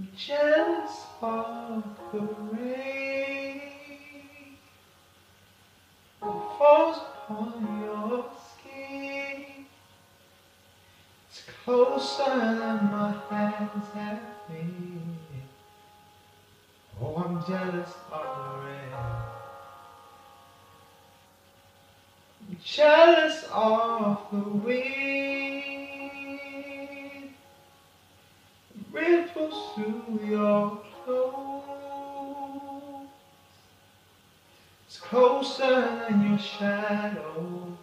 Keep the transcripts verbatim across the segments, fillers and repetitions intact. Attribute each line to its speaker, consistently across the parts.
Speaker 1: Jealous of the rain that falls upon your skin. It's closer than my hands have been. Oh, I'm jealous of the rain. I'm jealous of the wind. Ripples through your clothes. It's closer than your shadow.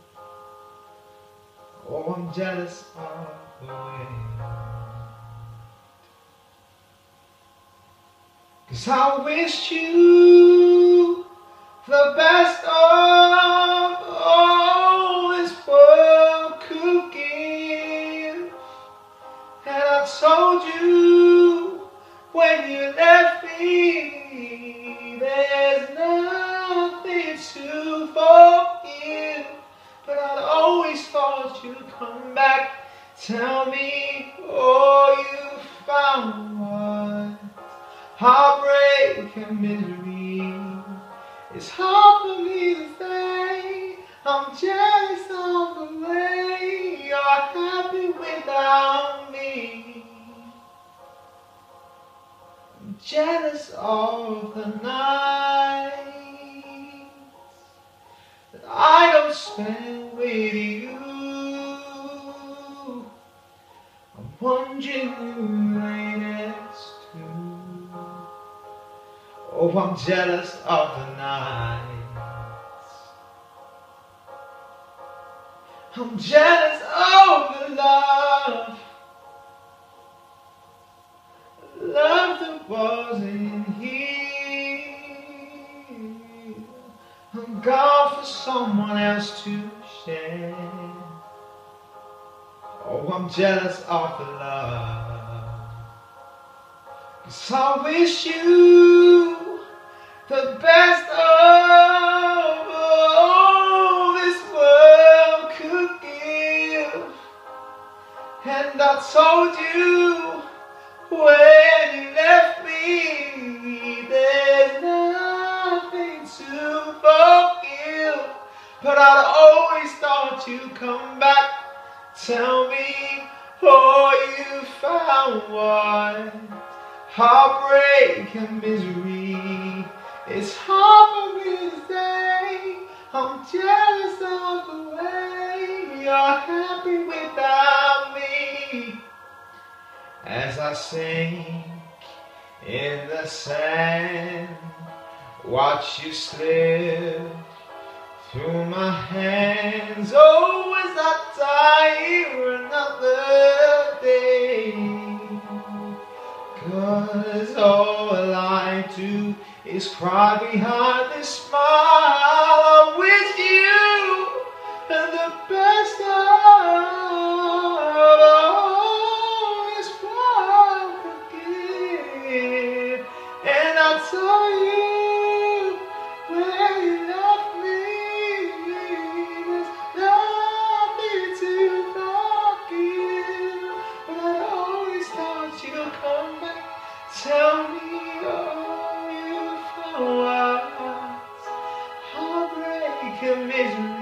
Speaker 1: Oh, I'm jealous of the wind. 'Cause I wish you the best of all this world could give. And I told you when you left me, there's nothing to forgive. But I'd always thought you'd come back, tell me, oh, you found what? Heartbreak and misery. It's hard for me to say. I'm jealous of the way you're happy without me. I'm jealous of the nights that I don't spend with you. I'm wondering who lay next to. Oh, I'm jealous of the nights. I'm jealous of the love, love that wasn't here. I'm gone for someone else to share. Oh, I'm jealous of the love. 'Cause I wish you the best of all this world could give. And I told you when you left me, there's nothing to forgive. But I'd always thought you'd come back, tell me, oh, you found what? Heartbreak and misery. It's hard for me to say. I'm jealous of the way you're happy without me. As I sink in the sand, watch you slip through my hands. Oh, as I die here another day. 'Cause all I do is cry behind this smile. I wish you the best of all this world could give. And I tell you when you left me, there's nothing to forgive. But I always thought you'd come back, tell me, oh, you found what? Heartbreak and misery.